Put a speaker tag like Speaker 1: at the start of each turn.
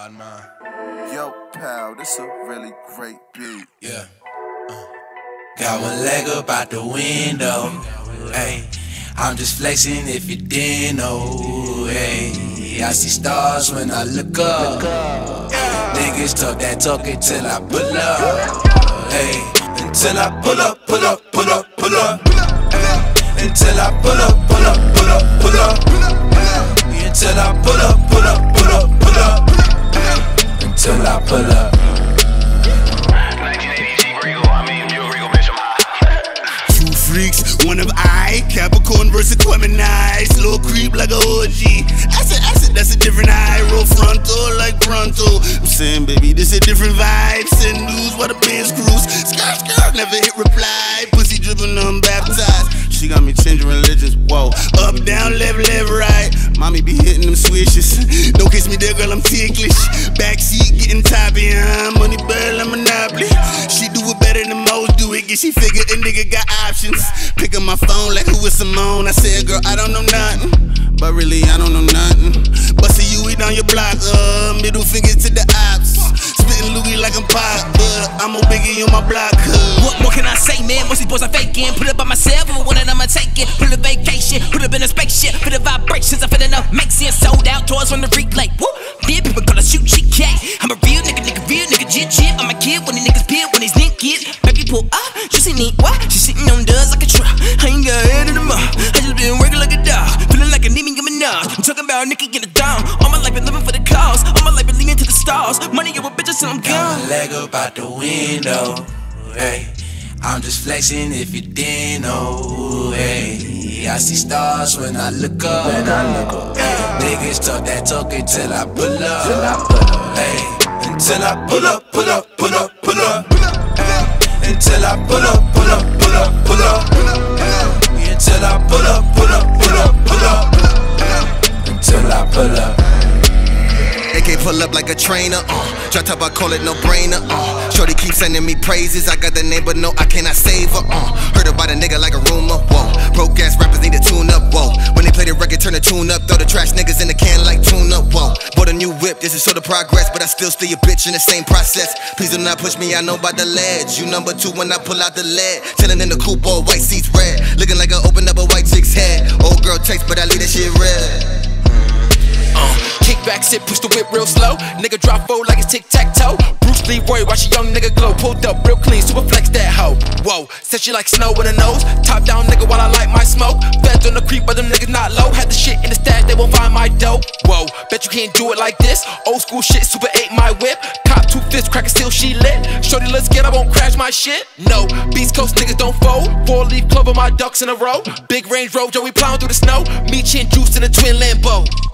Speaker 1: Bad man.
Speaker 2: Yo, pal, this a really great beat.
Speaker 1: Yeah. Got one leg up out the window. Hey, I'm just flexing if you didn't know. Hey, I see stars when I look up. Niggas talk that talk until I pull up. Hey, until I pull up, pull up, pull up, pull up. Hey, until I pull up, pull up, pull up, pull up. Hey, until I pull up, pull up, pull up, pull up. Hey, until I pull up.
Speaker 3: 1980 Regal, Regal Bishop.
Speaker 4: Two freaks, one of I, Capricorn versus Gemini. Slow creep like a OG. Acid, that's a different eye. Roll frontal like frontal. I'm saying, baby, this a different vibe. Send news while the Benz cruise. Skirt, never hit reply. Pussy dripping unbaptized. She got me changing religions, whoa. Up, down, left, right. Mommy be hitting them swishes. Don't kiss me there, girl, I'm ticklish. Backseat getting toppy, money bell and monopoly. She do it better than most do it. She figure a nigga got options. Pick up my phone like who is Simone. I said, girl, I don't know nothing. But really, I don't know nothing. Bustin' you eat on your block, middle finger to the ops. Spittin' Louis like I'm pop, but I'm more biggie on my block.
Speaker 5: What more can I say, man? Most these boys are faking. Put it by myself, and one of them I take it. Put a vacation, put up in a spaceship. For the vibrations, I feel enough. Make sense, sold out toys from the freak like whoop. Dead people gonna shoot shit cat. I'm a real nigga, jit. I'm a kid when the niggas peel, when these niggas kids. Baby pull up, she see me, what? She sitting on dust like a truck. I ain't got head in the mouth. I just been working like a dog. Feeling like a Nicki Minaj. I'm talking about Nicki get it down. All my life been living for the cause. All my life been leaning to the stars. Money over bitches till I'm gone.
Speaker 1: Got my leg up out the window. Hey, I'm just flexing if you didn't know. Hey, I see stars when I look up. Niggas talk that talk until I pull up. Hey, until I pull up, pull up, pull up, pull up. Hey, until I pull up, pull up, pull up, pull up. Hey, until I pull up, pull up, pull up, pull up. Hey, until I pull up.
Speaker 6: AK pull up like a trainer, drop top, I call it no brainer, Shorty keep sending me praises, I got the name but no, I cannot save her, Heard about a nigga like a rumor, whoa. Broke ass rappers need to tune up, whoa. When they play the record, turn the tune up, throw the trash niggas in the can like tune up, whoa. Bought a new whip, this is sort of progress, but I still stay a bitch in the same process. Please do not push me, I know about the ledge. You number 2 when I pull out the lead. Chillin' in the coupe, all white seats red. Looking like I opened up a white chick's head. Old girl takes, but I leave that shit red.
Speaker 5: Kick back, sit, push the whip real slow. Nigga drop forward like it's tic-tac-toe. Bruce Leroy, watch a young nigga glow. Pulled up real clean, super flex that hoe. Whoa, said she like snow in the nose. Top down nigga while I light my smoke. Feds on the creep, but them niggas not low. Had the shit in the stash, they won't find my dough. Whoa, bet you can't do it like this. Old school shit, super 8 my whip. Cop 2 fists, crack still she lit. Shorty, let's get, I won't crash my shit. No, Beast Coast niggas don't fold. 4-leaf clover, my ducks in a row. Big Range Road, Joey plowing through the snow. Me, chin, juice in a twin Lambo.